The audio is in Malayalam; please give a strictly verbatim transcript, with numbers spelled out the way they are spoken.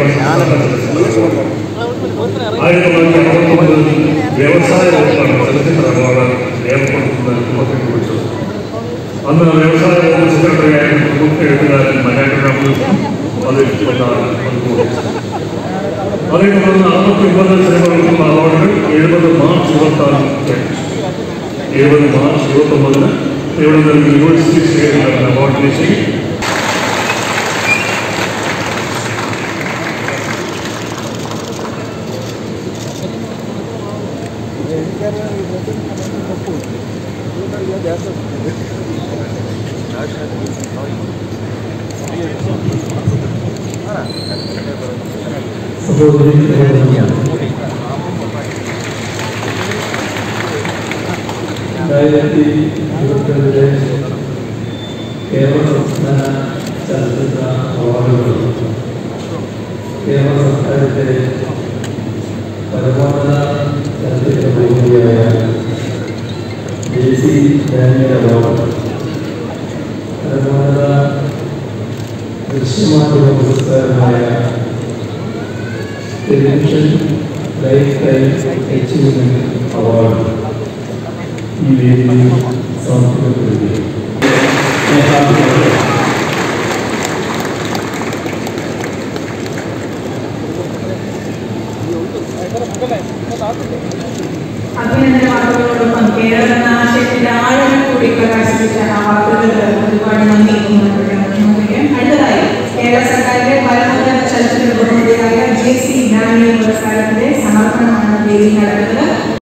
ആയിരത്തി തൊള്ളായിരത്തി അറുപത്തൊമ്പതിൽ വ്യവസായ വകുപ്പാണ് ചലച്ചിത്ര അവാർഡ് ഏർപ്പെടുത്തുന്നത് കുറിച്ചത്. അന്ന് വ്യവസായ വകുപ്പ് സെക്രട്ടറിയായ പ്രമുഖ എഴുത്തുകാരൻ മലയാറ്റ അത് അതേ തുടർന്ന് അറുപത്തി ഒമ്പത് സിനിമകൾക്കുള്ള അവാർഡുകൾ എഴുപത് മാർച്ച് ഇരുപത്തി ആറ് എഴുപത് മാർച്ച് ഇരുപത്തി ഒമ്പതിന് ഇവിടെ നിന്ന് യൂണിവേഴ്സിറ്റി സ്റ്റേറ്റിലാണ് അവാർഡ് നിശ്ചയി. രണ്ടായിരത്തി ഇരുപത്തിരണ്ടിലെ കേരള സംസ്ഥാന ചലച്ചിത്ര അവാർഡുകൾ കേരള സംസ്ഥാനത്തെ പരമോന്നത ചലച്ചിത്ര ബഹുമതിയായ ജെ സി ഡാനിയൽ അവാർഡ്, പരമോന്നത ദൃശ്യമാധ്യമ പുരസ്കാരമായ television lifetime achievement award ഈ വേദിയിൽ സമർപ്പിക്കപ്പെടുകയും അഭിനന്ദന വാക്കുകളോടൊപ്പം കേരള നാശത്തിന്റെ ആഴം കൂടി പ്രകാശിപ്പിച്ച ആ വാക്കുകൾ ഒരുപാട് നന്ദി. അടുത്തതായി കേരള സർക്കാരിന്റെ പരമോന്നത ചലച്ചിത്ര ബഹുമതിയായ ജെ സി ഡാനിയൽ പുരസ്കാരത്തിന്റെ സമർപ്പണമാണ് വേദിയിൽ നടക്കുന്നത്.